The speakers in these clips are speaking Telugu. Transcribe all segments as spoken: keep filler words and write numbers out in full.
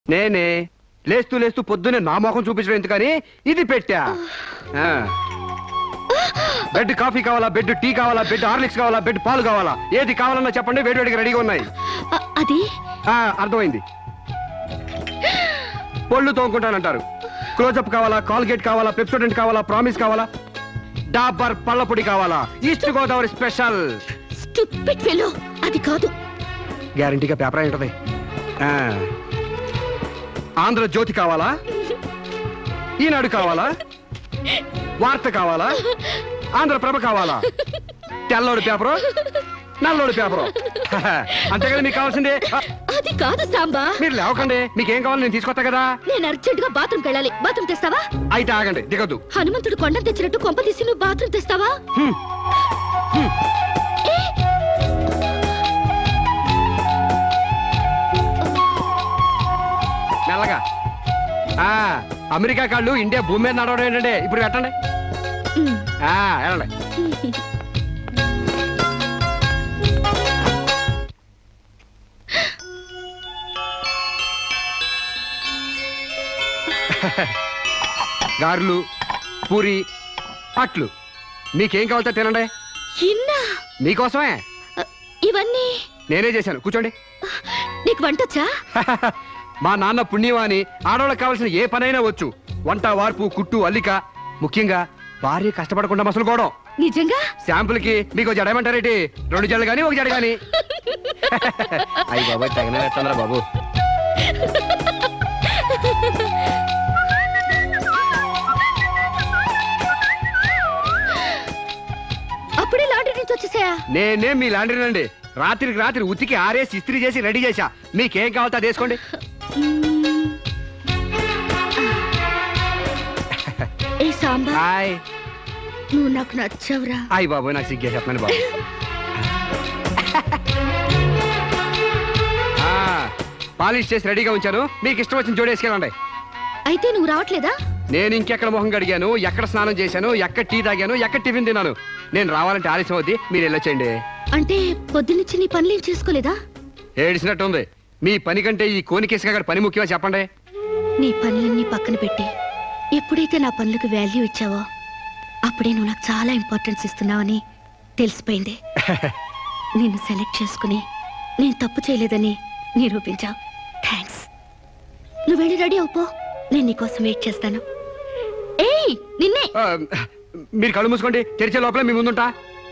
నేనే లేస్తూ లేస్తూ పొద్దునే నా మొహం చూపించడం ఎందుకని ఇది పెట్టా. బెడ్ కాఫీ కావాలా, బెడ్ టీ కావాలా, బెడ్ హార్లిక్స్ కావాలా, బెడ్ పాలు కావాలా, ఏది కావాలన్నా చెప్పండి, వేడివేడిగా రెడీగా ఉన్నాయి. అది అర్థమైంది. పళ్ళు తోముకుంటానంటారు. క్లోజప్ కావాలా, కాల్గేట్ కావాలా, పెప్సోడెంట్ కావాలా, ప్రామిస్ కావాలా, డాబర్ పళ్ళ పొడి కావాలా, east Godavari special. Stupid fellow, అది కాదు. గ్యారంటీగా పేపర్ అయి ఉంటది. ఆంధ్రజ్యోతి కావాలా, ఈనాడు కావాలా, వార్త కావాలా, ఆంధ్రప్రభ కావాలా, తెల్లోడు పేపరు, నల్లోడు పేపరు, అంతే కదా మీకు కావాల్సిందే. అది కాదు సాంబా. మీరు లేవకండి, మీకేం కావాలి నేను తీసుకొస్తా కదా. నేను అర్జెంట్ గా బాత్రూమ్ వెళ్ళాలి. బాత్రూమ్ తెస్తావా? అయితే ఆగండి, దిగద్దు. హనుమంతుడు కొండ తెచ్చినట్టు కొంప తీసి నువ్వు బాత్రూమ్ తెస్తావా? మెల్లగా. అమెరికా కాళ్ళు ఇండియా భూమి మీద నడవడం ఏంటంటే ఇప్పుడు పెట్టండి. వెళ్ళండి. గారెలు, పూరి, అట్లు మీకేం కావాలో తినండి. మీకోసమే ఇవన్నీ నేనే చేశాను. కూర్చోండి. నీకు వంటొచ్చా? మా నాన్న పుణ్యవాణి ఆడవాళ్ళకి కావాల్సిన ఏ పనైనా వచ్చు. వంట, వార్పు, కుట్టు, అల్లిక, ముఖ్యంగా భార్య కష్టపడకుండా మసలుకోవడం. నిజంగా? శాంపుల్ కి మీకు జడమంటారేటి? రెండు జడలు గాని ఒక జడ గాని. అయ్యి బాబాయ్ తగిన పెట్టండిరా బాబు. అప్పుడే లాండ్రీ నుంచి వచ్చేసాయా? నేనే మీ లాండ్రీనండి. రాత్రికి రాత్రి ఉతికి ఆరేసి ఇస్త్రీ చేసి రెడీ చేశా. మీకేం కావాలో అది వేసుకోండి. ఏ సాంబా, హాయ్. నువ్వు నాకు నచ్చావురా. అయ్యి బాబు నాకు సిగ్గే చెప్పండి బాబు. పాలిష్ చేసి రెడీగా ఉంచాను. మీకు ఇష్టం వచ్చిన జోడి వేసుకెళ్ళండి. అయితే నువ్వు రావట్లేదా? నేను ఇంకెక్కడ మొహం కడిగాను, ఎక్కడ స్నానం చేశాను, ఎక్కడ టీ తాగాను, ఎక్కడ టిఫిన్ తిన్నాను. నేను రావాలంటే ఆలస్యం అవుద్ది, మీరు వెళ్ళొచ్చండి. అంటే పొద్దున్నుంచి నీ పనులు ఏం చేసుకోలేదా? ఏడిసినట్టుంది. మీ పని కంటే ఈ కోనికేసుగా పని ముఖ్యమా చెప్పండి. నీ పనులన్నీ పక్కన పెట్టి ఎప్పుడైతే నా పనులకు వాల్యూ ఇచ్చావో అప్పుడే నువ్వు నాకు చాలా ఇంపార్టెన్స్ ఇస్తున్నావని తెలిసిపోయింది. నిన్ను సెలెక్ట్ చేసుకుని నేను తప్పు చేయలేదని నిరూపించావు. థ్యాంక్స్. నువ్వు వెళ్ళి రెడీ అవుపో, నేను నీకోసం వెయిట్ చేస్తాను. ఏయ్ నిన్నే. మీరు కళ్ళు మూసుకోండి, తెరిచే లోపల మీ ముందుంటా.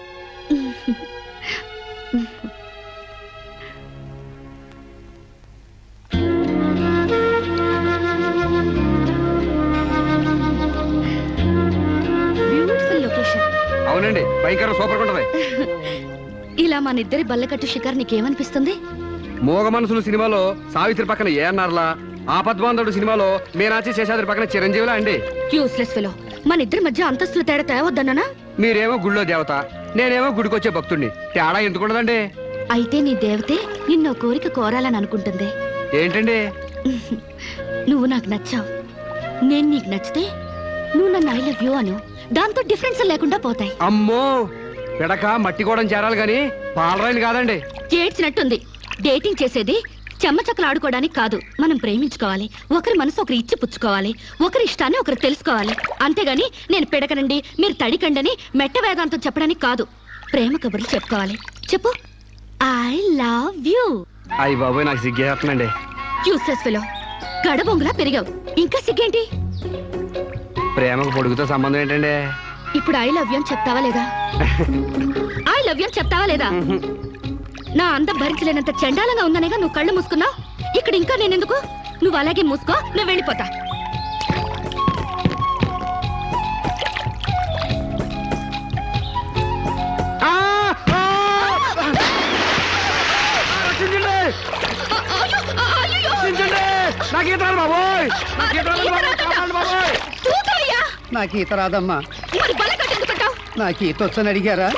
Beautiful location. అవునండి, భయంకర సూపర్ ఉంటది. ఇలా మన ఇద్దరి బల్లకట్టు షికార్ నీకేమనిపిస్తుంది? మోగ మనసులు సినిమాలో సావిత్రి పక్కన ఏఎన్ఆర్లా, ఆపద్బాంధవుడు సినిమాలో మీనాచి శేషాద్రి పక్కన చిరంజీవిలా అండి. Useless fellow. మన ఇద్దరి మధ్య అంతస్తులు తేడా తేవద్దన్నా? మీరేమో గుళ్ళో దేవత, నేనేమో గుడికొచ్చే భక్తుడిని. తేడా ఎందుకుండదండి? అయితే నీ దేవతే నిన్నో కోరిక కోరాలని అనుకుంటుంది. ఏంటండి? నువ్వు నాకు నచ్చావు, నేను నీకు నచ్చితే నువ్వు నన్ను ఐ లవ్ యూ అను. దాంతో డిఫరెన్స్ లేకుండా పోతాయి. అమ్మో, పిడక మట్టి కూడా చేరాలి గాని పాలరాయిని కాదండి. చేర్చినట్టుంది. డేటింగ్ చేసేది చెమ్మచక్కలు ఆడుకోవడానికి కాదు, మనం ప్రేమించుకోవాలి. ఒకరి మనసు ఒకరు ఇచ్చి పుచ్చుకోవాలి, ఒకరి ఇష్టాన్ని ఒకరు తెలుసుకోవాలి. అంతేగాని నేను పిడకనండి మీరు తడికండని మెట్ట వేదాంతం చెప్పడానికి కాదు. ప్రేమ కబుర్లు చెప్పుకోవాలి. చెప్పు, ఐ లవ్ యూ. అయ్యి బాబోయ్ నాకు సిగ్గేస్తుందండి. Useless fellow. గడబొంగులా పెరిగావు, ఇంకా సిగ్గేంటి? ప్రేమకు పొడుగుతో సంబంధం ఏంటండి? ఇప్పుడు ఐ లవ్ యూ అని చెప్తావా లేదా? ఐ లవ్ యూ అని చెప్తావా లేదా? నా అందం భరించలేనంత చండాలంగా ఉందనేగా నువ్వు కళ్ళు మూసుకున్నావు. ఇక్కడ ఇంకా నేనెందుకు? నువ్వు అలాగే మూసుకో, నువ్వు వెళ్ళిపోతా. నాకు ఈత రాదమ్మా. నాకు ఈత వచ్చని అడిగారా?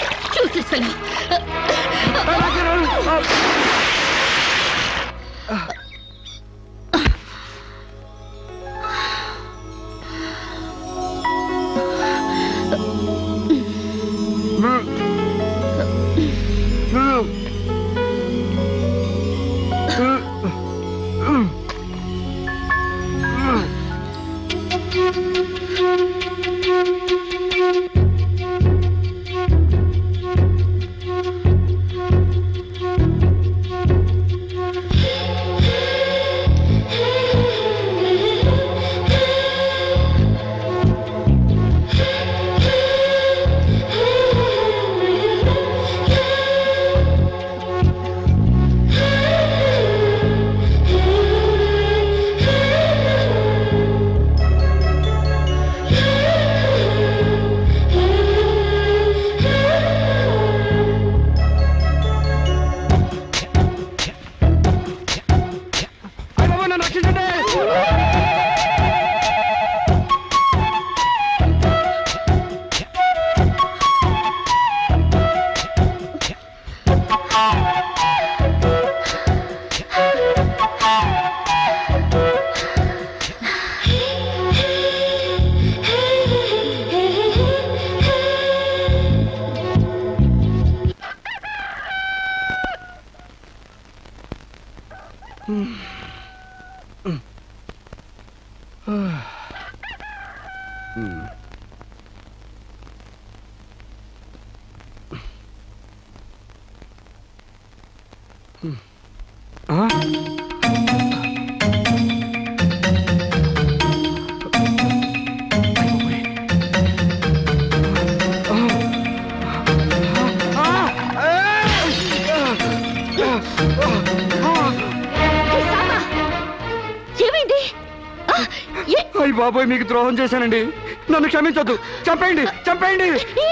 అయ్య బాబోయ్, మీకు ద్రోహం చేశానండి. నన్ను క్షమించొద్దు. చంపేయండి, చంపేయండి.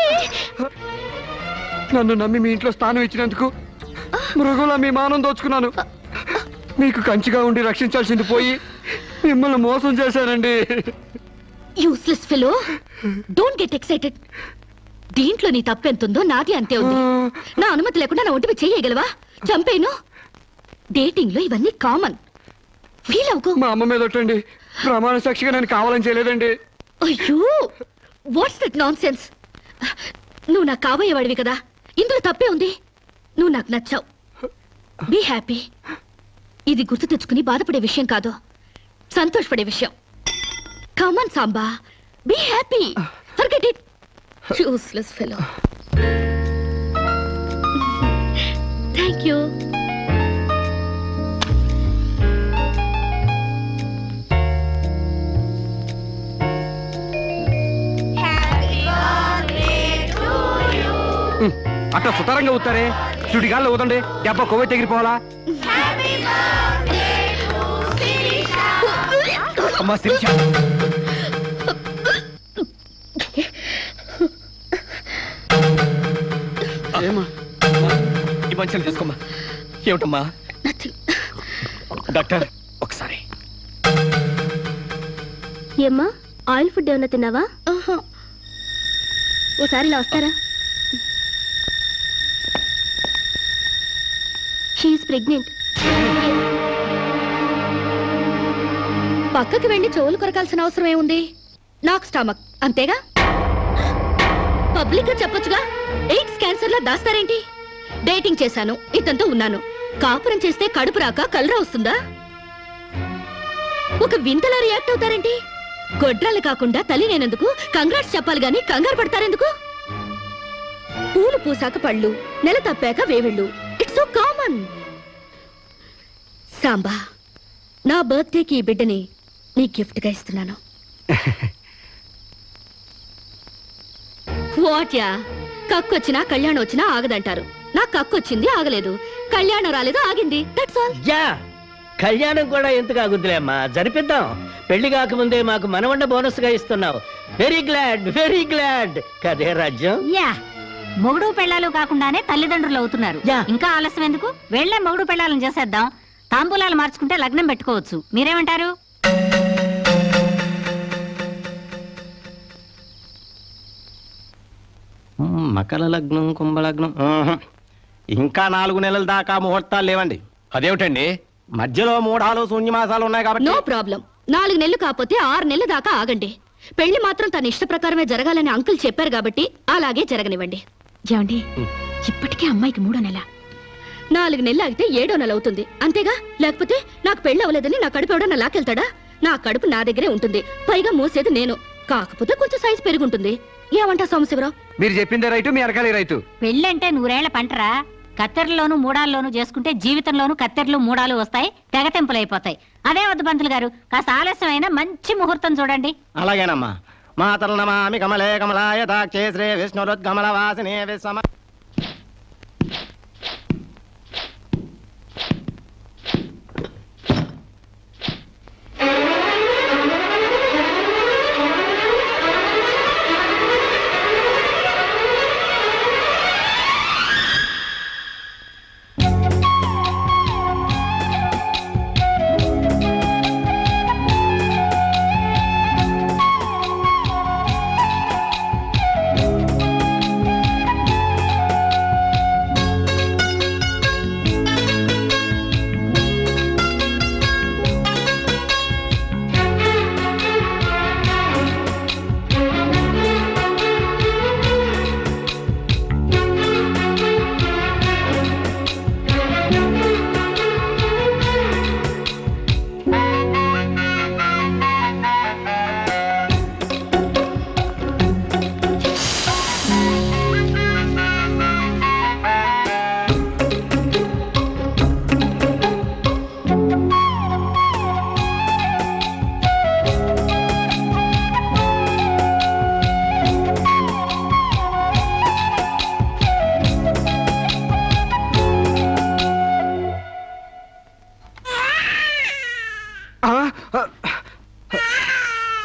నన్ను నమ్మి మీ ఇంట్లో స్థానం ఇచ్చినందుకు మృగులా మీ మానం దోచుకున్నాను. మీకు కంచిగా ఉండి రక్షించాల్సింది పోయి మిమ్మల్ని మోసం చేశానండి. Useless fellow, don't get excited. దీంట్లో నీ తప్పెంతుందో నాది అంతే ఉంది. నా అనుమతి లేకుండా నా ఒంటిపై చేయగలవా? చంపేను. డేటింగ్ లో ఇవన్నీ కామన్. ఫీల్ అవుకో. మా అమ్మ మీద ఒట్టండి. ప్రమాణ సాక్షిగా నేను కావాలని చేయలేదండి. అయ్యో, వాట్స్ దట్ నాన్ సెన్స్? నువ్వు నాకు కాబోయేవాడివి కదా, ఇందులో తప్పే ఉంది. నువ్వు నాకు నచ్చావు. Be happy. ఇది గుర్తు తెచ్చుకుని బాధపడే విషయం కాదు, సంతోషపడే విషయం. Come on Samba, be happy. Forget it. Useless fellow. Thank you. అట్లా సుతారంగా ఊతారే, సుడిగాల్లో ఊదండి. దెబ్బ కొవ్వై తెగిరిపోవాలా? అమ్మా శిరీష, ఏమా ఈ మంచిని తీసుకోమ్మా. ఏమిటమ్మా? డాక్టర్ ఒకసారి. ఏమ్మా, ఆయిల్ ఫుడ్ ఏమన్నా తిన్నావా? ఓసారి ఇలా వస్తారా? She is pregnant. పక్కకి వెళ్ళి చెవులు కొరకాల్సిన అవసరం ఏముంది? నాకు స్టమక్, అంతేగా. పబ్లిక్ గా చెప్పొచ్చుగా. ఎయిడ్స్ క్యాన్సర్ లా దాస్తారేంటి? డేటింగ్ చేశాను, ఇతనితో ఉన్నాను. కాపురం చేస్తే కడుపు రాక కలరా వస్తుందా? ఒక వింతలా రియాక్ట్ అవుతారేంటి? గొడ్రాలు కాకుండా తల్లి నేనందుకు కంగ్రాట్స్ చెప్పాలి గాని కంగారు పడతారెందుకు? పూలు పూసాక పళ్ళు, నెల తప్పాక వేవిళ్ళు. It's so common. సాంబా, నా బర్త్డేకి ఈ బిడ్డని నీ గిఫ్ట్ గా ఇస్తున్నాను. What yeah? కక్కొచ్చినా కళ్యాణం వచ్చినా ఆగదంటారు. నా కక్కొచ్చింది, ఆగలేదు. కళ్యాణం రాలేదు, ఆగింది. That's all. యా, కళ్యాణం కూడా ఎందుకు ఆగుద్దులే అమ్మా, జరిపిద్దాం. పెళ్లి కాకముందే మాకు మనవన్న బోనస్ గా ఇస్తున్నావు. Very glad, very glad. కదే రాజ్యం. యా, మొగుడు పెళ్ళాలు కాకుండానే తల్లిదండ్రులు అవుతున్నారు. ఇంకా ఆలస్యం ఎందుకు? వెళ్లే మొగుడు పెళ్ళాలను చేసేద్దాం. తాంబూలాలు మార్చుకుంటే లగ్నం పెట్టుకోవచ్చు. మీరేమంటారు? మకర లగ్నం, కుంభలగ్నం. ఇంకా నాలుగు నెలల దాకా ముహూర్తాలు లేవండి. అదేమిటండి? మధ్యలో మూడాలు శూన్యమాసాలు ఉన్నాయి కాబట్టి. No problem. నాలుగు నెలలు కాకపోతే ఆరు నెలల దాకా ఆగండి. పెళ్లి మాత్రం తన ఇష్ట ప్రకారమే జరగాలని అంకుల్ చెప్పారు కాబట్టి అలాగే జరగనివ్వండి. ఏమండి, ఇప్పటికే అమ్మాయికి మూడో నెల. నాలుగు నెలలు ఆగితే ఏడో నెల అవుతుంది, అంతేగా? లేకపోతే నాకు పెళ్లి అవ్వలేదని నా కడుపు ఎవడన్నా లాకెళ్తాడా? నా కడుపు నా దగ్గరే ఉంటుంది. పైగా మోసేది నేను. కాకపోతే కొంచెం సైజు పెరుగుంటుంది. ఏమంటా సోమశివరావు? మీరు చెప్పిందే రైతు, మీ అరకాలి రైతు. పెళ్ళంటే నూరేళ్ల పంటరా. కత్తెరలోను మూడాల్లోనూ చేసుకుంటే జీవితంలోనూ కత్తెరలు మూడాలు వస్తాయి, తెగతెంపులైపోతాయి. అదే వద్దు పంతులు గారు, కాస్త ఆలస్యం అయినా మంచి ముహూర్తం చూడండి. అలాగేనమ్మా. మాతరు నమామి కమలే కమలాయ దాక్షే శ్రీ విష్ణురుద్గమల వాసినే విశ్వమ.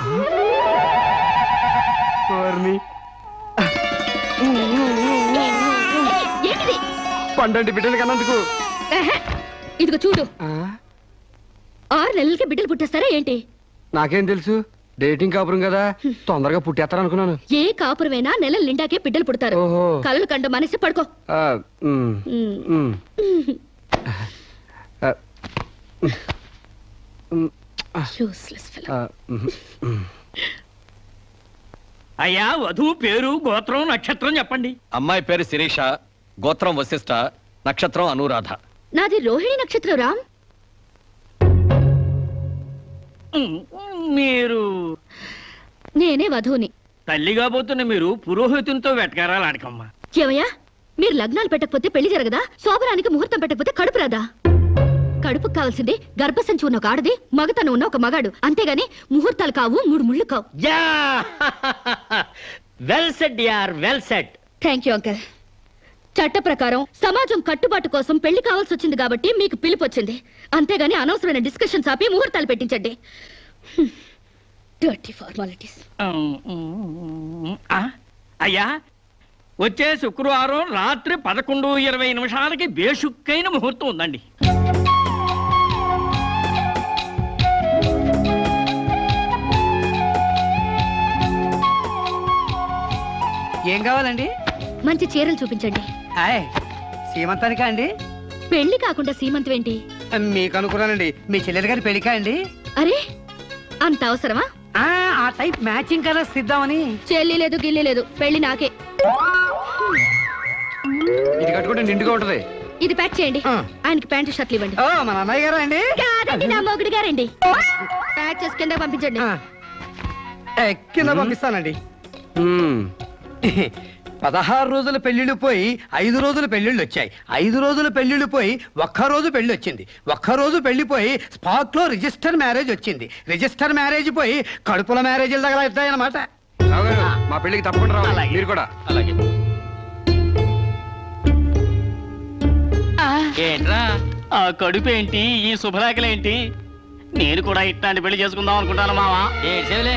ఏంటిది? పండంటి బిడ్డలు కన్నందుకు. ఎహె, ఇదిగో చూడు. ఆ, ఆరు నెలలకి బిడ్డలు పుట్టేస్తారా ఏంటి? నాకేం తెలుసు, డేటింగ్ కాపురం కదా, తొందరగా పుట్టేస్తారనుకున్నాను. ఏ కాపురమైనా నెలల నిండాకే బిడ్డలు పుడతారు. ఓహో. కలలు కండ మనసి పడుకో. ఆ, ఉమ్, ఉమ్. ఉమ్. ఆ, ఉమ్, Useless fellow. ఆ, ఉమ్, ఉమ్. అయ్యా వధువు పేరు గోత్రం నక్షత్రం చెప్పండి. అమ్మాయి పేరు శిరీష, గోత్రం వశిష్ట, నక్షత్రం అనురాధ. నాది రోహిణి నక్షత్రం రామ్. మీరు నేనే వధువుని. తల్లిగా పోతున్న మీరు పురోహితునితో వెటకారాలు ఆడకమ్మా. ఏమయ్యా, మీరు లగ్నాలు పెట్టకపోతే పెళ్లి జరగదా? శోభనానికి ముహూర్తం పెట్టకపోతే కడుపు రాదా? కడుపుకు కావాల్సింది గర్భసంచి ఉన్న ఒక ఆడది, మగతను ఉన్న ఒక మగాడు. అంతేగాని ముహూర్తాలు కావు, మూడు ముళ్ళు కావు. యా వెల్ సెడ్ యార్, well said. Thank you uncle. చట్ట ప్రకారం సమాజం కట్టుబాటు కోసం పెళ్లి కావాల్సి వచ్చింది కాబట్టి మీకు పిలుపు వచ్చింది. అంతేగాని అనవసరమైన డిస్కషన్స్ ఆపి ముహూర్తాలు పెట్టించండి. Dirty formalities. అయ్యా వచ్చే శుక్రవారం రాత్రి పదకొండు ఇరవై నిమిషాలకి బేషుక్కైన ముహూర్తం ఉందండి. ఏం కావాలండి? మంచి చీరలు చూపించండి. హాయ్, సీమంతానికా అండి? పెళ్లి కాకుండా సీమంతం ఏంటి? మీకు అనుకున్నానండి, మీ చెల్లెలు గారి పెళ్లికా అండి? అరే, అంత అవసరమా? ఆ ఆ టైప్ మ్యాచింగ్ కలర్స్ ఇద్దామని. చెల్లి లేదు, గిల్లి లేదు, పెళ్లి నాకే. ఇది కట్టుకుంటే నిండుగా ఉంటది. ఇది ప్యాక్ చేయండి. ఆ. ఆయనకి ప్యాంటు షర్ట్లు ఇవ్వండి. ఓ, మన అన్నయ్య గారా అండి? కాదండి, నా మొగుడు గారండి. ప్యాక్ చేసి కింద పంపించండి. ఆ. ఏ, కింద పంపిస్తానండి. ఉమ్. పదహారు రోజుల పెళ్లిళ్ళు పోయి ఐదు రోజుల పెళ్లిళ్ళు వచ్చాయి. ఐదు రోజుల పెళ్లిళ్ళు పోయి ఒక్క రోజు పెళ్లి వచ్చింది. ఒక్క రోజు పెళ్లి పోయి స్పాట్ లో రిజిస్టర్ మ్యారేజ్ వచ్చింది. రిజిస్టర్ మ్యారేజ్ పోయి కడుపుల మ్యారేజ్ల దగ్గర అవుతాయన్నమాట. రావు గారు, మా పెళ్లికి తప్పకుండా రావాలి. అలాగే. మీరు కూడా. అలాగే. ఏంట్రా ఆ కడుపు ఏంటి, ఈ శుభలేఖలేంటి? నేను కూడా ఇట్లాంటి పెళ్లి చేసుకుందాం అనుకుంటాను మావా. ఏడ్చేవిలే.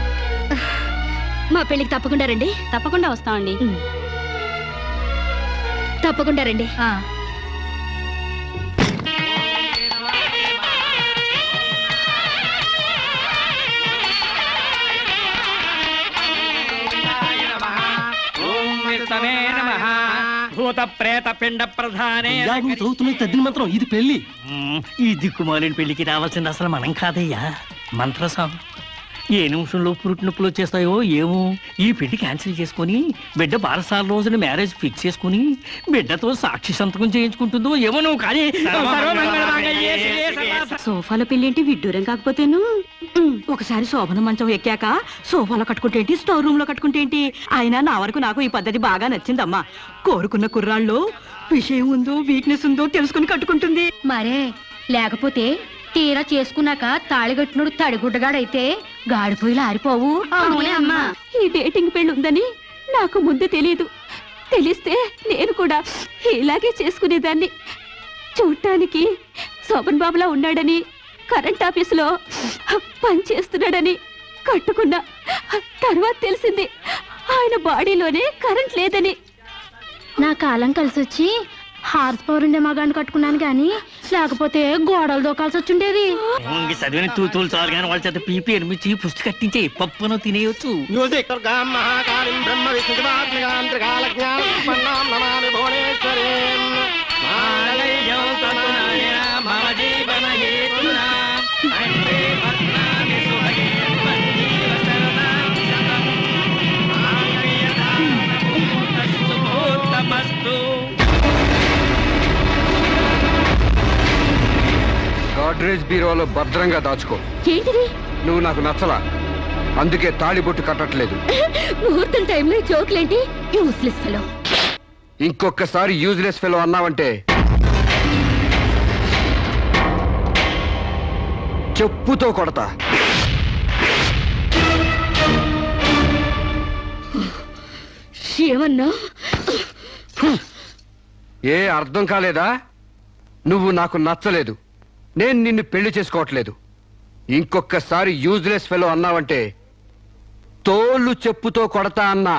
మా పెళ్లికి తప్పకుండా రండి. తప్పకుండా వస్తామండి. తప్పకుండా రండి. భూత ప్రేత పిండ ప్రధానే. తద్దిన మంత్రం ఇది పెళ్లి. ఈ దిక్కుమాలిన పెళ్లికి రావాల్సింది అసలు మనం కాదయ్యా, మంత్రసాం. ఏ నిమిషంలో పురుటి నొప్పులు వచ్చేస్తాయో ఏమో. ఈ పెళ్లి క్యాన్సిల్ చేసుకుని బిడ్డ బారసాల రోజున మ్యారేజ్ ఫిక్స్ చేసుకుని బిడ్డతో సాక్షి సంతకం చేయించుకుంటుందో ఏమో. నువ్వు కానీ సోఫాలో పెళ్ళేంటి విడ్డూరం కాకపోతేను. ఒకసారి శోభన మంచం ఎక్కాక సోఫాలో కట్టుకుంటే ఏంటి, స్టోర్ రూమ్ లో కట్టుకుంటే ఏంటి? అయినా నా వరకు నాకు ఈ పద్ధతి బాగా నచ్చిందమ్మా. కోరుకున్న కుర్రాళ్ళు విషయం ఉందో వీక్నెస్ ఉందో తెలుసుకుని కట్టుకుంటుంది. మరే లేకపోతే తీరా చేసుకున్నాక తాళిగట్టినోడు తడిగుడ్డగాడైతే గాడిపోయి ఆరిపోవు. అమ్మా, ఈ డేటింగ్ పెళ్లి ఉందని నాకు ముందు తెలియదు. తెలిస్తే నేను కూడా ఇలాగే చేసుకునేదాన్ని. చూడటానికి శోభన్ బాబులా ఉన్నాడని, కరెంట్ ఆఫీసులో పనిచేస్తున్నాడని కట్టుకున్నా. తర్వాత తెలిసింది ఆయన బాడీలోనే కరెంట్ లేదని. నా కాలం కలిసి వచ్చి హార్స్ పవర్ ఉండే మగాన్ని కట్టుకున్నాను కానీ లేకపోతే గోడలు దూకాల్సి వచ్చిండేది. చదివిన తూతులు చాలు కానీ వాళ్ళ చేత పీపీ ఎనిమిది పుష్టి కట్టించే పప్పును తినేయచ్చు. గాడ్రేజ్ బీరోలో భద్రంగా దాచుకో. ఏంటిది? నువ్వు నాకు నచ్చలా, అందుకే తాళిబొట్టు కట్టట్లేదు. ముహూర్తం టైంలో జోకులేంటి? Useless fellow. ఇంకొకసారి యూజ్లెస్ ఫెలో అన్నావంటే చెప్పుతో కొడతా. ఏమన్నా? ఏ అర్థం కాలేదా? నువ్వు నాకు నచ్చలేదు, నేను నిన్ను పెళ్లి చేసుకోవట్లేదు. ఇంకొకసారి యూజ్లెస్ ఫెలో అన్నావంటే తోళ్ళు చెప్పుతో కొడతా అన్నా.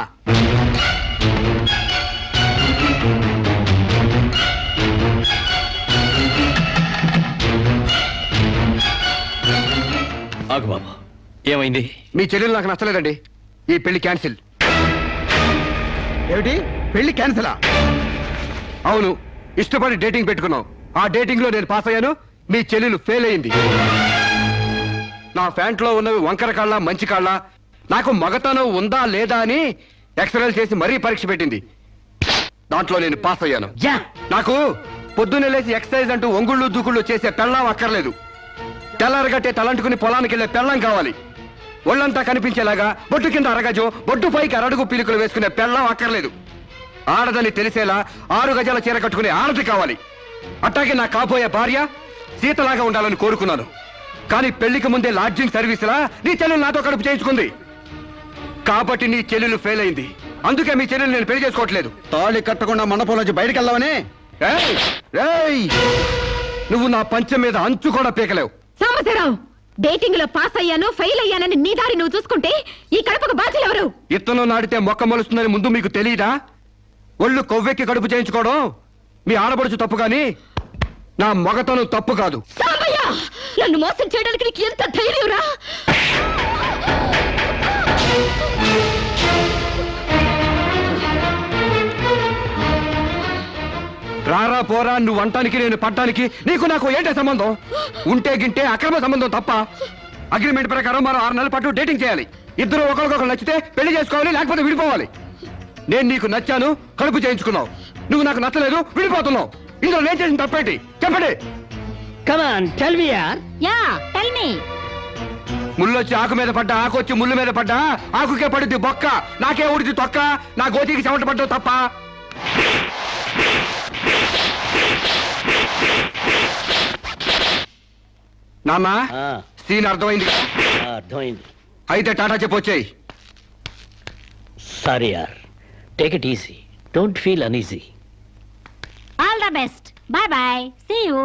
ఆగు బాబు, ఏమైంది? మీ చెల్లెలు నాకు నచ్చలేదండి. ఈ పెళ్లి క్యాన్సిల్. ఏమిటి పెళ్లి క్యాన్సిలా? అవును, ఇష్టపడి డేటింగ్ పెట్టుకున్నాం. ఆ డేటింగ్ లో నేను పాస్ అయ్యాను, మీ చెల్లెలు ఫెయిల్ అయింది. నా ఫ్యాంట్లో ఉన్నవి వంకర కాళ్ళ మంచి కాళ్ళ, నాకు మగతనం ఉందా లేదా అని ఎక్స్రేలు చేసి మరీ పరీక్ష పెట్టింది. దాంట్లో నేను పాస్ అయ్యాను. నాకు పొద్దున్నే లేచి ఎక్సర్సైజ్ అంటూ ఒంగుళ్ళు దూకుళ్ళు చేసే పెళ్ళాం అక్కర్లేదు. తెల్లారగట్టే తలంటుకుని పొలానికి వెళ్ళే పెళ్ళం కావాలి. ఒళ్ళంతా కనిపించేలాగా బొట్టు కింద అరగజో, బొట్టు పైకి అరడుగు పీలికలు వేసుకునే పెళ్ళం అక్కర్లేదు. ఆడదని తెలిసేలా ఆరు గజాల చీర కట్టుకునే ఆడది కావాలి. అట్టాగే నా కాబోయే భార్య సీతలాగా ఉండాలని కోరుకున్నాను. కానీ పెళ్లికి ముందే లాడ్జింగ్ సర్వీసులా నీ చెల్లెలు నాతో కడుపు చేయించుకుంది. కాబట్టి నీ చెల్లెలు ఫెయిల్ అయింది. అందుకే మీ చెల్లెలు నేను పెళ్లి చేసుకోవట్లేదు. తాళి కట్టకుండా మండపంలోంచి బయటకు వెళ్దామని. ఏయ్, ఏయ్, నువ్వు నా పంచం మీద అంచు కూడా పీకలేవు. సాంబశివరావు, డేటింగ్ లో పాస్ అయ్యాను ఫెయిల్ అయ్యానని నీ దారి నువ్వు చూసుకుంటే ఈ కడపకు బాధ్యులు ఎవరు? ఇత్తనం నాటితే మొక్క మొలుస్తుందని ముందు మీకు తెలియదా? ఒళ్ళు కొవ్వెక్కి కడుపు చేయించుకోవడం మీ ఆడపడుచు తప్పు గాని నా మగతనం తప్పు కాదు. సాంబయ్య, నన్ను మోసం చేయడానికి నీకు ఎంత ధైర్యం రా? రారా పోరా నువ్వు అంటానికి నేను పట్టానికి నీకు నాకు ఏంటే సంబంధం? ఉంటే గింటే అక్రమ సంబంధం తప్ప. అగ్రిమెంట్ ప్రకారం మనం ఆరు నెలల పాటు డేటింగ్ చేయాలి. ఇద్దరు ఒకరికొకరు నచ్చితే పెళ్లి చేసుకోవాలి, లేకపోతే విడిపోవాలి. నేను నీకు నచ్చాను, కడుపు చేయించుకున్నావు. నువ్వు నాకు నచ్చలేదు, విడిపోతున్నావు. ఇందులో నేను చేసిన తప్పేంటి చెప్పండి. Yeah tell me. ముళ్ళొచ్చి ఆకు మీద పడ్డా, ఆకు వచ్చి ముళ్ళు మీద పడ్డా, ఆకుకే పడుద్ది బొక్క, నాకే ఊడిది తొక్క. నా గోతికి చెమట పడ్డావు తప్ప. నాన్న, సీన్ అర్థమైంది? అర్థమైంది. అయితే టాటా చెప్పొచ్చాయి. సారీ యార్, take it easy, don't feel uneasy. All the best, bye bye, see you.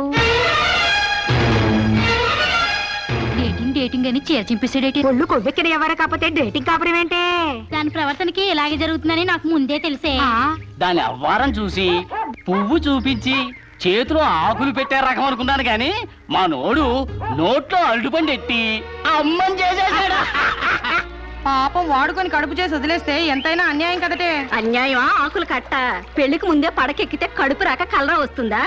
Dating dating అని చీర చింపేసేడేటి. ఒళ్ళు కొవ్వెక్కిన ఎవరు కాకపోతే డేటింగ్ కాపురం ఏంటే? దాని ప్రవర్తనకి ఇలాగే జరుగుతుందని నాకు ముందే తెలిసే. దాని అవ్వారం చూసి పువ్వు చూపించి చేతిలో ఆకులు పెట్టే రకం అనుకున్నాను కానీ మా నోడు నోట్లో అరటిపండు ఎట్టి అమ్మని చేసేసాడు. పాపం వాడుకొని కడుపు చేసి వదిలేస్తే ఎంతైనా అన్యాయం కదటే. అన్యాయం ఆకులు కట్ట. పెళ్లికి ముందే పడకెక్కితే కడుపు రాక కలరా వస్తుందా?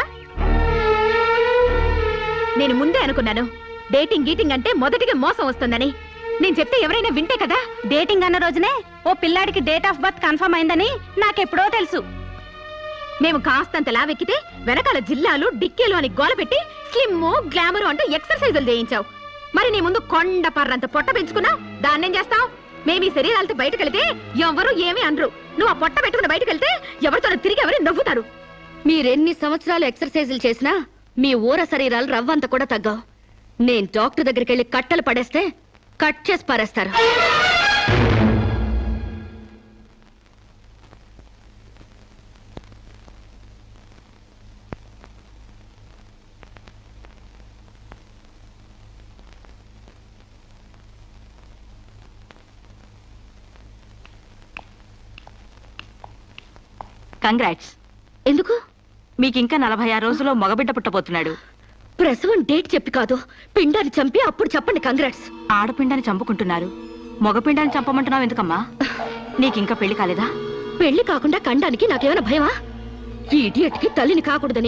నేను ముందే అనుకున్నాను డేటింగ్ గీటింగ్ అంటే మొదటిగా మోసం వస్తుందని. నేను చెప్తే ఎవరైనా వింటే కదా. డేటింగ్ అన్న రోజునే ఓ పిల్లాడికి డేట్ ఆఫ్ బర్త్ కన్ఫర్మ్ అయిందని నాకెప్పుడో తెలుసు. మేము కాస్తంత లావెక్కితే వెనకాల జిల్లాలు డిక్కీలు అని గోల పెట్టి స్లిమ్ గ్లామర్ అంటూ ఎక్సర్సైజులు చేయించావు. మరి నీ ముందు కొండ పర్రంత పొట్ట పెంచుకున్నావు. దాన్నేం చేస్తావు? మేము ఈ శరీరాలతో బయటకెళ్తే ఎవరు ఏమీ అనరు. నువ్వు ఆ పొట్ట పెట్టుకుని బయటకెళ్తే ఎవరితో తిరిగి ఎవరు నవ్వుతారు. మీరెన్ని సంవత్సరాలు ఎక్సర్సైజులు చేసినా మీ ఊర శరీరాలు రవ్వంత కూడా తగ్గావు. నేను డాక్టర్ దగ్గరికి వెళ్ళి కట్టలు పడేస్తే కట్ చేసి పారేస్తారు. కంగ్రాట్స్. ఎందుకు? మీకు ఇంకా నలభై ఆరు రోజుల్లో మగబిడ్డ పుట్టబోతున్నాడు. ప్రసవం డేట్ చెప్పి కాదు, పిండాన్ని చంపి అప్పుడు చెప్పండి కంగ్రాట్స్. ఆడపిండాన్ని చంపుకుంటున్నారు, మగపిండాన్ని చంపమంటున్నావు ఎందుకమ్మా? నీకింకా పెళ్లి కాలేదా? పెళ్లి కాకుండా కండానికి నాకేమైనా భయమా? ఈ ఇడియట్ కి తల్లిని కాకూడదని.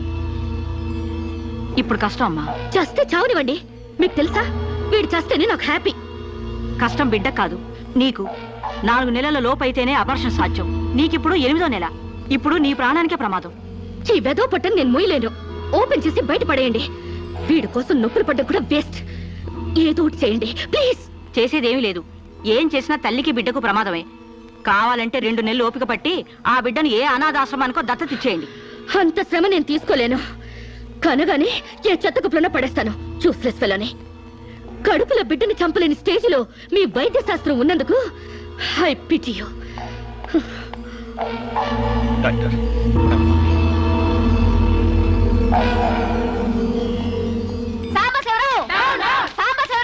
ఇప్పుడు కష్టం అమ్మా. చస్తే చావనివ్వండి. మీకు తెలుసా, వీడు చస్తేనే నాకు హ్యాపీ. కష్టం బిడ్డ కాదు నీకు. నాలుగు నెలల లోపైతేనే అపర్షన్ సాధ్యం. నీకిప్పుడు ఎనిమిదో నెల. ఇప్పుడు నీ ప్రాణానికే ప్రమాదం. ఈ వెదో పట్టని నేను మొయ్యలేను. ఓపెన్ చేసి బయటపడేయండి. వీడి కోసం నొప్పులు పడ్డం కూడా వేస్ట్. ఏదో ఒకటి చేయండి ప్లీజ్. చేసేదేమీ లేదు. ఏం చేసినా తల్లికి బిడ్డకు ప్రమాదమే. కావాలంటే రెండు నెలలు ఓపిక పట్టి ఆ బిడ్డను ఏ అనాథాశ్రమానికో దత్తతిచ్చేయండి. అంత శ్రమ నేను తీసుకోలేను. కనగానే ఏ చెత్తకుప్పులను పడేస్తాను. చూస్లెస్ ఫెలోని. కడుపుల బిడ్డని చంపలేని స్టేజిలో మీ వైద్య శాస్త్రం ఉన్నందుకు I pity you. Doctor, Sambasivarao! Sambasivarao!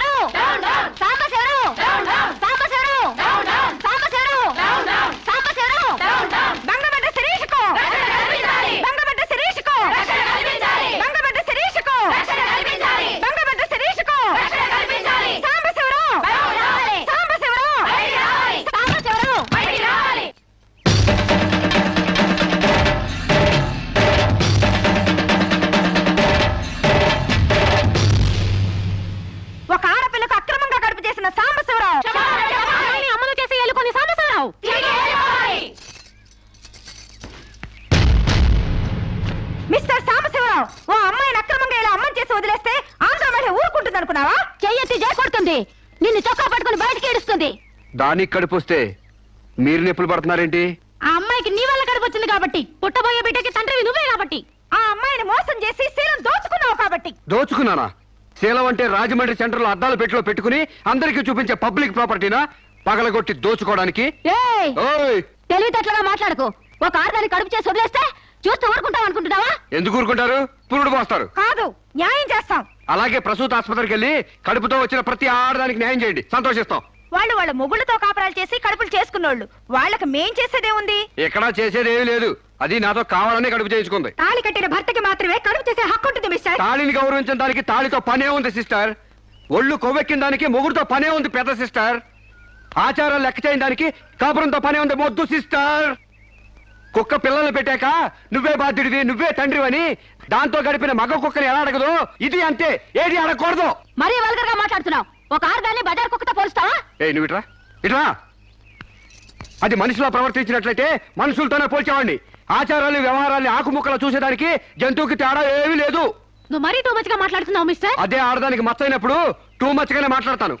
చేస్తున్న సాంబశివరావు, అమలు చేసి ఎలుకొని సాంబశివరావు. మిస్టర్ సాంబశివరావు, ఓ అమ్మాయిని అక్రమంగా ఇలా అమ్మని చేసి వదిలేస్తే ఆంధ్ర మహిళ ఊరుకుంటుంది అనుకున్నావా? చెయ్యెత్తి చేకొడుతుంది, నిన్ను చొక్కా పట్టుకుని బయటికి ఏడుస్తుంది. దానికి కడుపు వస్తే మీరు నొప్పులు పడుతున్నారేంటి? ఆ అమ్మాయికి నీ వల్ల కడుపు వచ్చింది కాబట్టి, పుట్టబోయే బిడ్డకి తండ్రివి నువ్వే కాబట్టి, ఆ అమ్మాయిని మోసం చేసి శీలం దోచుకున్నావు కాబట్టి. దోచుకున్నానా? శీలం అంటే రాజమండ్రి సెంటర్ లో అద్దాల పెట్టిలో పెట్టుకుని అందరికీ చూపించే పబ్లిక్ ప్రాపర్టీనా పగలగొట్టి దోచుకోవడానికి? తెలివితేటలుగా మాట్లాడకు. ఒక ఆర్గాన్ని కడుపు చేసి వదిలేస్తే చూస్తూ ఊరుకుంటాం అనుకుంటున్నావా? ఎందుకు ఊరుకుంటారు? పురుడు పోస్తారు. కాదు, న్యాయం చేస్తాం. అలాగే ప్రసూత ఆసుపత్రికి వెళ్ళి కడుపుతో వచ్చిన ప్రతి ఆడదానికి న్యాయం చేయండి, సంతోషిస్తాం. వాళ్ళు వాళ్ళ మొగుళ్ళతో కాపరాలు చేసి కడుపులు చేసుకున్నోళ్ళు, వాళ్ళకి మేం చేసేదే ఉంది? ఎక్కడా చేసేదేమీ లేదు. అది నాతో కావాలని కడుపు చేయించుకుంది. తాళి కట్టిన భర్తకి మాత్రమే కడుపు చేసే హక్కు ఉంటుంది మిస్టర్. తాళిని గౌరవించిన దానికి తాళితో పనే ఉంది సిస్టర్. ఒళ్ళు కొవ్వెక్కిన దానికి మొగుడుతో పనే ఉంది పెద్ద సిస్టర్. ఆచారాలు లెక్క చేయని దానికి కాపురంతో పనే ఉంది మొద్దు సిస్టర్. కుక్క పిల్లలు పెట్టాక నువ్వే బాధ్యుడివి, నువ్వే తండ్రివని దాంతో గడిపిన మగ కుక్కని ఎలా అడగదు, ఇది అంతే, ఏది అడగకూడదు. మరీ వల్గర్ గా మాట్లాడుతున్నావు. ఒక ఆర్గాన్ని బజార్ కుక్కతో పోలుస్తావా? ఏ నువ్వు ఇట్రా ఇట్రా. అది మనిషిలో ప్రవర్తించినట్లయితే మనుషులతోనే పోల్చేవాడిని. ఆచారాలు వ్యవహారాలు ఆకుముక్కలు చూసేదానికి జంతువుకి తేడా ఏమీ లేదు. నువ్వు మరీ టూ మచ్ గా మాట్లాడుతున్నావు మిస్టర్. అదే ఆడదానికి మచ్చైనప్పుడు టూ మచ్ గానే మాట్లాడతాను.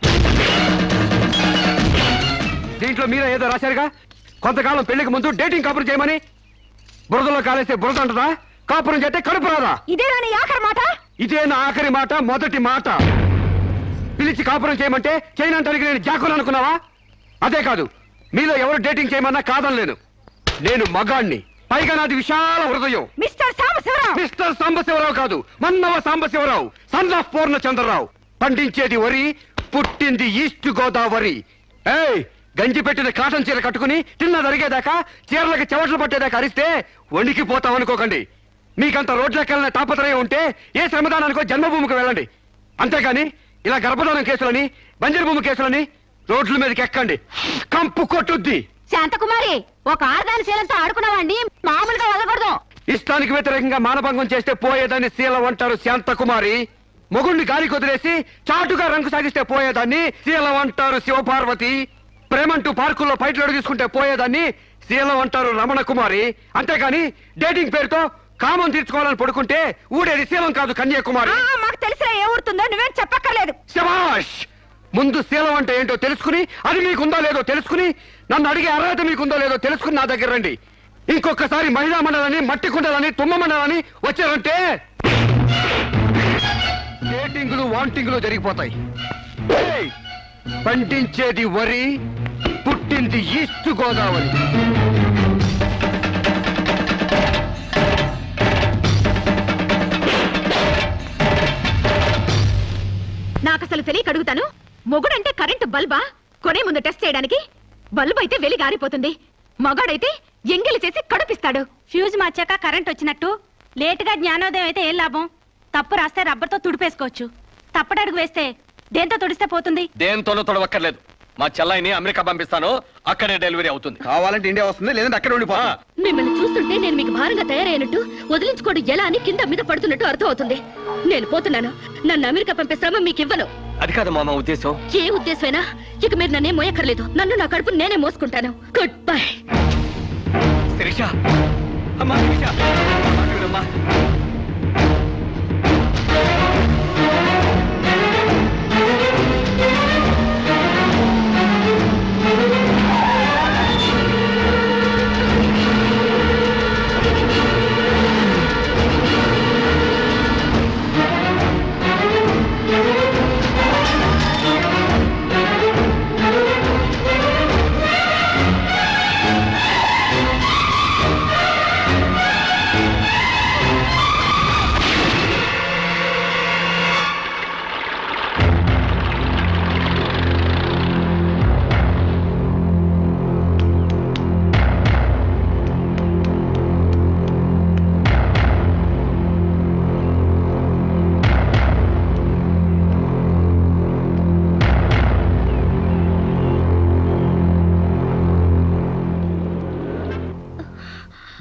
దీంట్లో మీరే ఏదో రాశారుగా, కొంతకాలం పెళ్లికి ముందు డేటింగ్ కాపురం చేయమని. బురదలో కాలేస్తే బురద అంటదా? కాపురం చేస్తే కడుపు రాదా? ఇదే నా ఆఖరి మాట. ఇదే నా ఆఖరి మాట, మొదటి మాట. పిలిచి కాపురం చేయమంటే చేయనంటానికి నేను జాకులు అనుకున్నావా? అదే కాదు, మీలో ఎవరు డేటింగ్ చేయమన్నా కాదనలేను. నేను మగాణ్ణి, పైగా నాది విశాల హృదయం. మిస్టర్ సాంబశివరావు. మిస్టర్ సాంబశివరావు కాదు, మన్నవ సాంబశివరావు, సన్ ఆఫ్ పూర్ణచంద్రరావు. పండించేది వరి, పుట్టింది ఈస్ట్ గోదావరి. ఏయ్, గంజి పెట్టిన కాటన్ చీర కట్టుకుని తిన్న జరిగేదాకా చీరలకు చెవట్లు పట్టేదాకా అరిస్తే వణికిపోతాం అనుకోకండి. మీకంత రోడ్లెక్కాలనే తాపత్రయం ఉంటే ఏ శ్రమదానానికో జన్మభూమికి వెళ్ళండి. అంతేగాని ఇలా గర్భధానం కేసులని, బంజరు భూమి కేసులని రోడ్ల మీదకి ఎక్కండి, కంపు కొట్టుద్ది. శాంతకుమారి, ఒక ఆర్గాని శీలంతో ఆడుకున్నావండి, మామూలుగా వెళ్ళకూడదు. ఇష్టానికి వ్యతిరేకంగా మానభంగం చేస్తే పోయేదాన్ని శీలం అంటారు శాంతకుమారి. మొగుణ్ణి గాలి కొదిలేసి చాటుగా రంగు సాగిస్తే పోయేదాన్ని శీలం అంటారు శివపార్వతి. ప్రేమంటూ పార్కుల్లో ఫైట్లు తీసుకుంటే పోయేదాన్ని శీలం అంటారు రమణ కుమారి. అంతేగాని డేటింగ్ పేరుతో కామం తీర్చుకోవాలని పడుకుంటే ఊడేది శీలం కాదు కన్యాకుమారి. మాకు తెలిసిన ఏ ఊరుతుందో నువ్వేం చెప్పక్కర్లేదు. శభాష్! ముందు శీలం అంటే ఏంటో తెలుసుకుని, అది మీకుందో లేదో తెలుసుకుని, నన్ను అడిగే అర్హత మీకుందో లేదో తెలుసుకుని నా దగ్గర రండి. ఇంకొకసారి మహిళా మండలని, మట్టి కుండలని, తుమ్మ మండలని వచ్చారంటే డేటింగ్లు వాంటింగ్లు జరిగిపోతాయి. పండించేది వరి, పుట్టింది ఈస్ట్ గోదావరి. నాకు అసలు తెలియక అడుగుతాను, మొగుడంటే కరెంటు బల్బా? కొనే ముందు టెస్ట్ చేయడానికి. బల్బు అయితే వెలి గారిపోతుంది, మగాడైతే ఎంగిలి చేసి కడుపిస్తాడు. ఫ్యూజ్ మార్చాక కరెంట్ వచ్చినట్టు లేటుగా జ్ఞానోదయం అయితే ఏం లాభం? తప్పు రాస్తే రబ్బర్తో తుడిపేసుకోవచ్చు, తప్పడడుగు వేస్తే దేంతో తుడిస్తే పోతుంది? దేంతోనూ తొడవక్కర్లేదు. మా చెల్లాయిని అమెరికా పంపిస్తాను, అక్కడే డెలివరీ అవుతుంది. కావాలంటే ఇండియా వస్తుంది, లేదంటే అక్కడ ఉండిపో. మిమ్మల్ని చూస్తుంటే నేను మీకు భారంగా తయారైనట్టు, వదిలించుకోవడం ఎలా అని కింద మీద పడుతున్నట్టు అర్థం అవుతుంది. నేను పోతున్నాను. నన్ను అమెరికా పంపే శ్రమ మీకు ఇవ్వను. అది కాదు మా ఉద్దేశం. ఏ ఉద్దేశమైనా ఇక మీరు నన్నే మోయక్కర్లేదు. నన్ను నా కడుపు నేనే మోసుకుంటాను. Good bye. శిరీష, అమ్మా శిరీష, అమ్మా.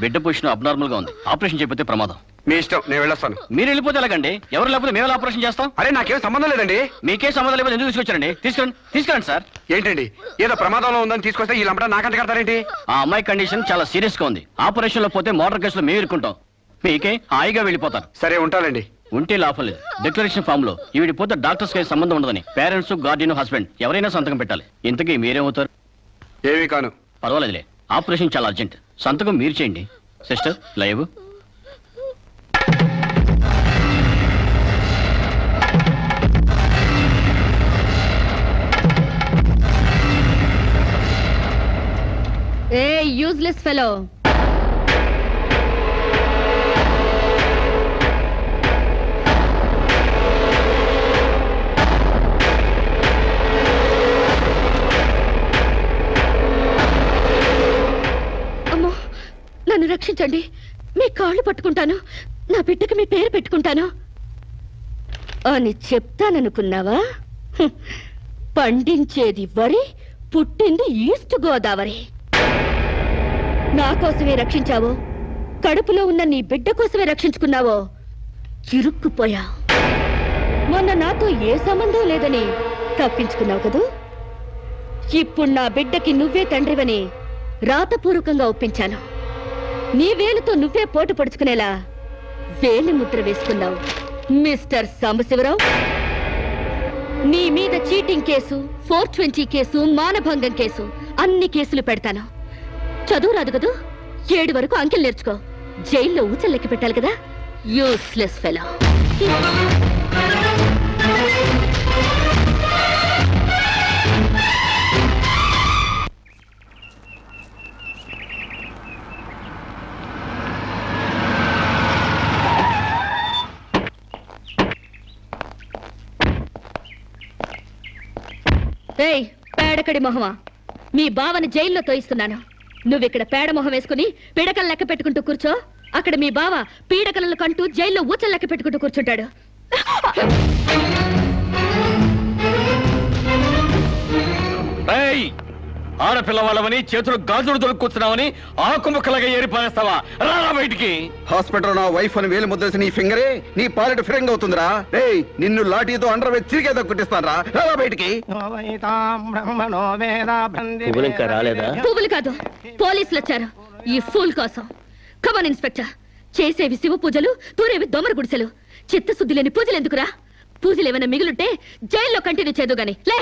బిడ్డ పొజిషన్ అబ్నార్మల్ గా ఉంది. ఆపరేషన్ చేయకపోతే ప్రమాదం. మీ ఇష్టం, నేను వెళ్ళొస్తాను. మీరు వెళ్ళిపోతే ఎలాగండి? ఎవరు లేకపోతే మేము ఆపరేషన్ చేస్తాం. అరే నాకేం సంబంధం లేదండి. మీకే సంబంధం లేకపోతే ఎందుకు తీసుకొచ్చారండి? తీసుకురండి, తీసుకురండి సార్. ఏంటండి ఏదో ప్రమాదంలో ఉందని తీసుకొస్తే ఈ లంపట నాకంట కడతారేంటి? ఆ అమ్మాయి కండిషన్ చాలా సీరియస్ గా ఉంది. ఆపరేషన్ లో పోతే మోటార్ కేసులో మేము ఇరుకుంటాం. మీకే హాయిగా వెళ్ళిపోతారు. సరే ఉంటానండి. ఉంటే లాభం లేదు. డిక్లరేషన్ ఫామ్ లో ఈవిడి పోతే డాక్టర్స్ కి సంబంధం ఉండదని పేరెంట్స్, గార్డియన్, హస్బెండ్ ఎవరైనా సంతకం పెట్టాలి. ఇంతకీ మీరేమవుతారు? ఏమీ కాను. పర్వాలేదులే, ఆపరేషన్ చాలా అర్జెంట్. సంతకం మీరు చేయండి. Sister live. ఏ యూజ్లెస్ ఫెలో, అమ్మో నన్ను రక్షించండి. మీ కాళ్ళు పట్టుకుంటాను, నా బిడ్డకి మీ పేరు పెట్టుకుంటాను అని చెప్తాననుకున్నావా? హ్మ్. పండించేది వరి, పుట్టింది ఈస్ట్ గోదావరి. నా కోసమే రక్షించావో, కడుపులో ఉన్న నీ బిడ్డ కోసమే రక్షించుకున్నావో చిరుక్కుపోయా. మొన్న నాతో ఏ సంబంధం లేదని తప్పించుకున్నావు కదూ. ఇప్పుడు నా బిడ్డకి నువ్వే తండ్రివని రాతపూర్వకంగా ఒప్పించాను. నీ వేలుతో నువ్వే పోటు పొడుచుకునేలా వేలి ముద్ర వేసుకున్నావు మిస్టర్ సాంబశివరావు. నీ మీద cheating case, four twenty case, మానభంగం కేసు, అన్ని కేసులు పెడతాను. చదువు రాదు కదూ, ఏడు వరకు అంకెలు నేర్చుకో. జైల్లో ఊచలు లెక్క పెట్టాలి కదా. Useless fellow. ఏయ్ పేడకడి మొహమా, మీ బావని జైల్లో తోయిస్తున్నాను. నువ్విక్కడ పేడ మొహం వేసుకుని పీడకలు లెక్క పెట్టుకుంటూ కూర్చో. అక్కడ మీ బావ పీడకలను కంటూ జైల్లో ఊచలు లెక్క పెట్టుకుంటూ కూర్చుంటాడు. ఆడపిల్ల వాళ్ళమని చేతులు గాజులు దొరుకుతున్నావని ఆకు ముక్కలుగా ఏరి పారేస్తావా? రారా బయటికి. హాస్పిటల్ నా వైఫ్ అని వేలు ముద్దేసి నీ ఫింగరే నీ పాలెట్ ఫ్రెండ్ అవుతుందిరా. ఏయ్ నిన్ను లాఠీతో అండర్ వేసి చిరిగేదో కుట్టిస్తానరా. రారా బయటికి. పువ్వులు ఇంకా రాలేదా? పువ్వులు కాదు, పోలీసులు వచ్చారు ఈ ఫూల్ కోసం. Come on inspector. చేసేవి శివ పూజలు, తూరేవి దొమర గుడిసెలు. చిత్తశుద్ధి లేని పూజలు ఎందుకురా? పూజలు ఏమైనా మిగులుంటే జైల్లో కంటిన్యూ చేదు గాని లే.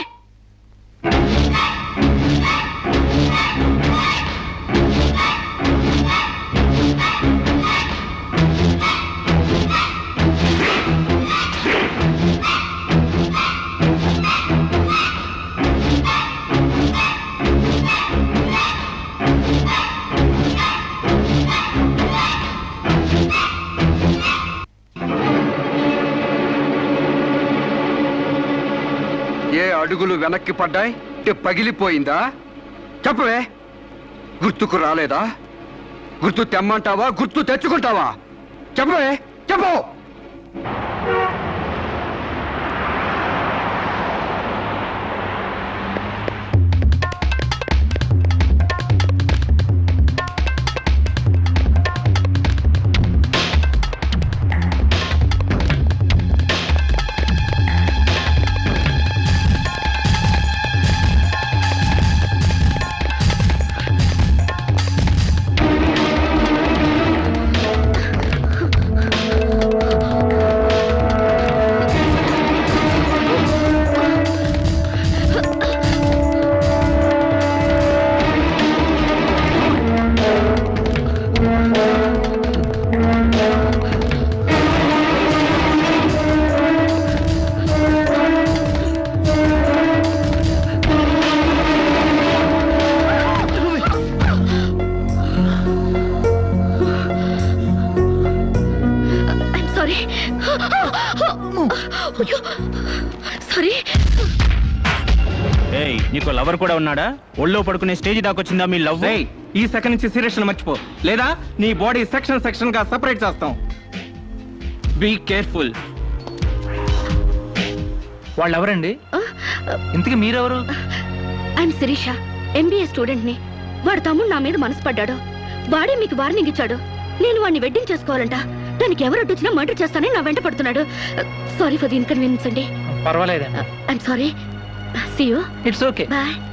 ఏ అడుగులు వెనక్కి పడ్డాయి? పగిలిపోయిందా? చెప్పవే. గుర్తుకు రాలేదా? గుర్తు తెమ్మంటావా, గుర్తు తెచ్చుకుంటావా? చెప్పవే, చెప్పు. నీకు లవర్ కూడా ఉన్నాడా? ఒళ్ళో పడుకునే స్టేజ్ దాకొచ్చిందా మీ లవ్? ఈ సెకండ్ నుంచి సీరియస్ మర్చిపో, లేదా నీ బాడీ సెక్షన్ సెక్షన్ గా సెపరేట్ చేస్తాం. Be careful. వాళ్ళు ఎవరండి? ఇంతకీ మీరెవరు? ఐఎమ్ శిరీష, ఎంబీఏ స్టూడెంట్ ని. వాడు తమ్ముడు నా మీద మనసు పడ్డాడు. వాడే మీకు వార్నింగ్ ఇచ్చాడు. నేను వాడిని వెడ్డింగ్ చేసుకోవాలంట. దానికి ఎవరు అడ్డొచ్చినా మర్డర్ చేస్తానని నా వెంట పడుతున్నాడు. సారీ ఫర్ ది ఇన్కన్వీనియన్స్ అండి. పర్వాలేదండి. I'm sorry. See you. It's okay. Bye.